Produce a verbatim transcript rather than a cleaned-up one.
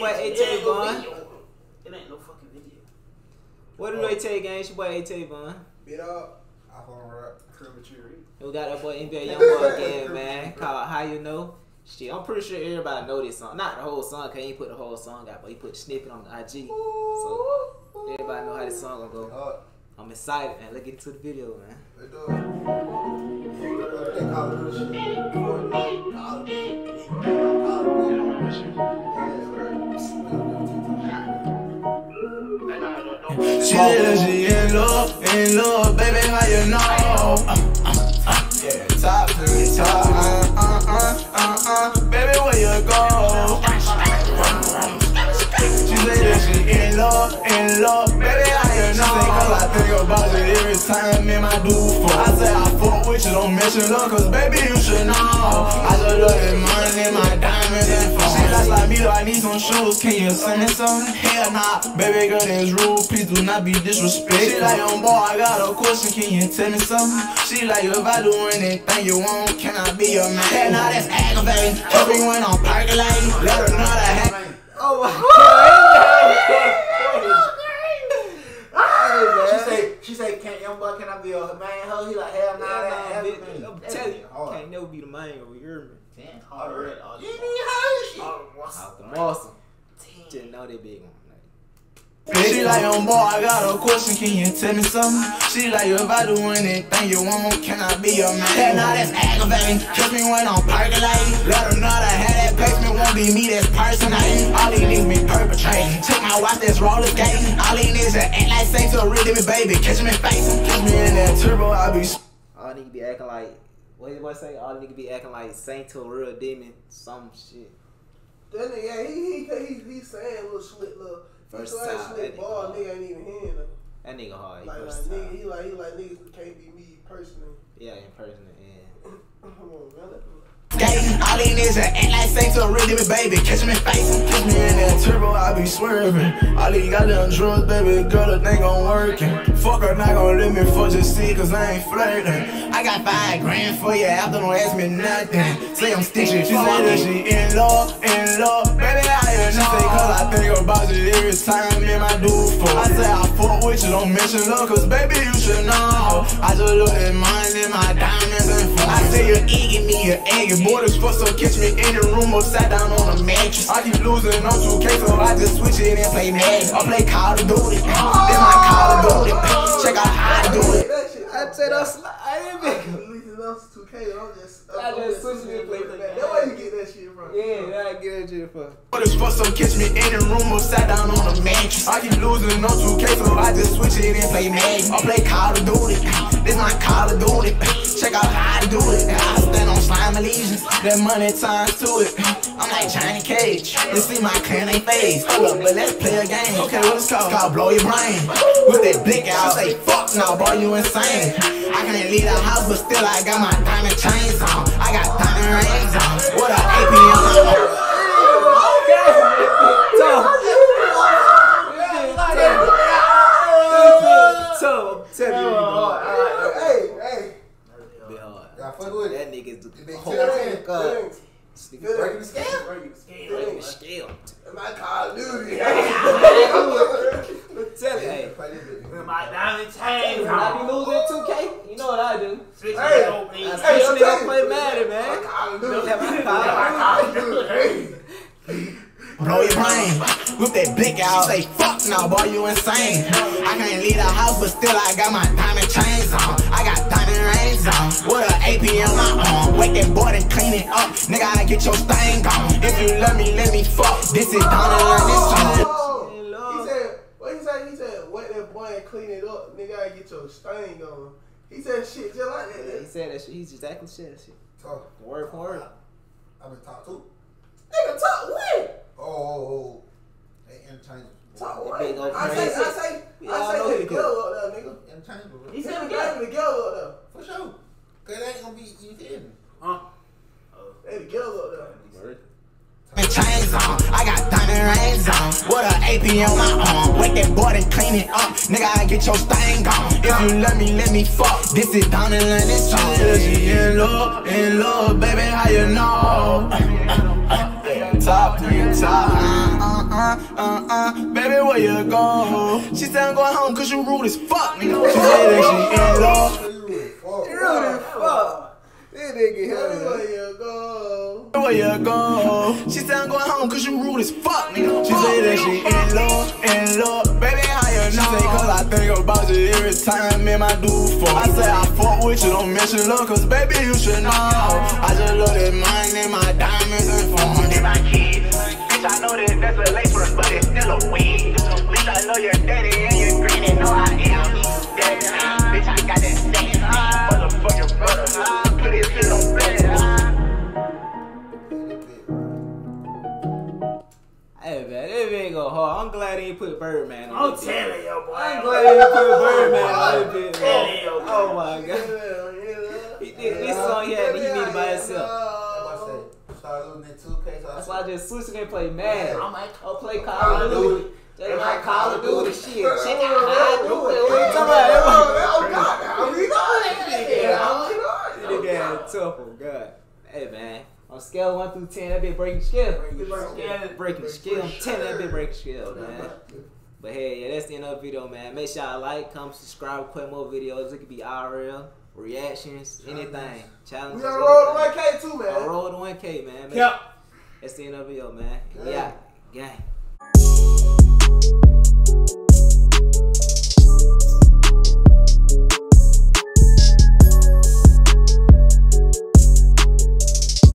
boy A-Tay Von. It ain't no fucking video. What do they take, gang? It's your boy A-Tay Von. Beat up. iPhone rap. Premature. We got that boy N B A Youngboy again, man. Called How You Know. Shit, I'm pretty sure everybody know this song. Not the whole song, cause he ain't put the whole song out, but he put the snippet on the I G. So everybody know how this song gonna go. I'm excited, man. Let's get into the video, man. Let's do it. They call it good shit. Call it She said she in love, in love, baby, how you know? Uh, uh, uh, yeah, top to the top, uh, uh, uh, uh, uh, baby, where you go? She said that she in love, in love, baby, how you know? Cause I think about it every time in my do for. I say I fuck with you, don't mention love, cause baby, you should know. I just love that money, my diamonds and phone. She likes like me, though, I need some shoes, can you send me some? Hell nah, baby girl, that's rude, please do not be disrespectful. She like, young boy, I got a question, can you tell me something? She like, if I do anything you want, can I be your man? Hell nah, that's aggravating, help me when I'm percolating, let her know that I Oh my god! She say, she say, can't young boy, can I be a man? Ho, he like, hell nah, that nah, I'm telling you, can't never be the man over here, man. Ten hard. You need her shit. Out the muscle. Just know they big one. She like, young boy, I got a question, can you tell me something? She like, if I do anything you want, can I be your man? Hell nah, that's aggravating, kiss me when I'm percolating. Let her know that I had that placement, won't be me that's personating. All these niggas be perpetrating, check my watch that's roller skating. All these niggas that act like Saint to a real me baby, catch me facing. Catch me in that turbo, I be all niggas be acting like, what did I say? All niggas be acting like Saint to a real demon, some shit. That nigga, yeah, he, he, he, he saying little slick little. First he time, slick ball, nigga ain't even hearing him. That nigga hard. Like, like nigga, he like, he like niggas can't be me personally. Yeah, in person, yeah. Come on, man. Skating, all these niggas that act like Saint to a real me baby, catch me facing. Catch me in that turbo, I be swerving. All these goddamn drugs, baby girl, that thing gon' working. Fuck her, not gon' let me fuck just see, cause I ain't flirting. I got five grand for you after, don't ask me nothing. Say I'm stitching, she say that she in love, in love, baby, I hear she say cause I think about you every time in my do for. I say I fuck with you, don't mention love, cause baby, you should know. I just look at mine and my diamonds and phone. I say you're egging me, you're egging. Borders for so catch me in the room upside down on a mattress. I keep losing on two K, so I just switch it and play Madden. I play Call of Duty, then my Call of Duty. Check out how I do it. I said I didn't make it. Losing on two K, I'm just, I just switch it and play Madden. That's where you get that shit from. Yeah, I get that shit from. Borders for so catch me in the room upside down on a mattress. I keep losing on two K, so I just switch it and play Madden. I play Call of Duty, this my Call of Duty. Check out how I do it. I stand on slime allegiance. That money times to it. I'm like Johnny Cage. You see my clan ain't phase. Hold up, but let's play a game. Okay, what it's called? It's called Blow Your Brain. With that blick out, say fuck now, boy, you insane. I can't leave the house, but still I got my diamond chains on. I got diamond rings on. What a A P M on. So, tell me what Hey, hey. be hard. Yeah, fuck with That it. nigga's Big whole ten, god. breaking the scale. Breaking the scale. My Call of Duty. Tell me, hey. With my diamond chain. When I be losing two K, you know what I do. Switch it Hey. on me. I Hey, still I'm nigga telling play you. Madden, man. Call of Don't Duty. have my Call Call of Duty. Hey. Blow your brain, whip that blick out. Say fuck now, boy, you insane. I can't leave the house, but still I got my diamond chains on. I got diamond rings on. With an A P M my arm. Wake that boy and clean it up. Nigga, I get your stain gone. If you love me, let me fuck. This is down and learn this song. He said, what he said? He said, wake that boy and clean it up. Nigga, I get your stain on. He said shit just like that. Yeah, he said that shit. He's exactly said that shit. Talk. Word for word. I've been talk too. Nigga, talk when? Oh, oh, oh. They interchangeable. Talk That when? big old I say, crazy. I say, We I all say know they he together good. up there, nigga. Interchangeable. He He said said together. they together up there. For sure. Cause they ain't gonna be, you feel me? Huh? They together up there. Word. Chains on, I got diamond rings on. With an A P M my arm. Wake that boy and clean it up. Nigga, I get your stain gone. If you love me, let me fuck. This is down and learn this song. She in love, in love, baby, how you know? Top three, top. Uh, uh, uh. uh, uh, uh, baby, where you go? She said I'm going home cause you rude as fuck. She said that she in love. Rude as fuck. This nigga here. Where you go? Where you go? She said I'm going home cause you rude as fuck. She said that she in love, in love. Baby, how you know? She say cause I think about you every time me and my dude fuck. I say I fuck with you, don't mention love cause baby you should know. I just love that money, my diamonds and phone. They my kids. Bitch, I know that that's a lace front, but it's still a wig. Bitch, I know your daddy and your granny know I am. Daddy, bitch, I got that same motherfucking brother. Put his shit on bed. Hey man, this bit go hard. I'm glad he put Birdman on I'm this bit. telling you, boy. I'm glad he put Birdman on this bit, telling man. you, boy. Oh my god. He did this song he had, he needed by himself. That's why I just switched and play Madden. I might I'll play Call of Duty. Just like Call of Duty shit. Check out how I do it. What you talking about? This nigga had a tough one, God. Hey man, on scale of one through ten, that bitch breaking scale. Breaking scale. I'm ten, that bitch breaking scale, man. But hey, yeah, that's the end of the video, man. Make sure y'all like, comment, subscribe, request more videos. It could be I R L, reactions, anything. Challenges. We on road to one K too, man. On road to one K, man. Yep. That's the end of the video, man. Yeah, gang.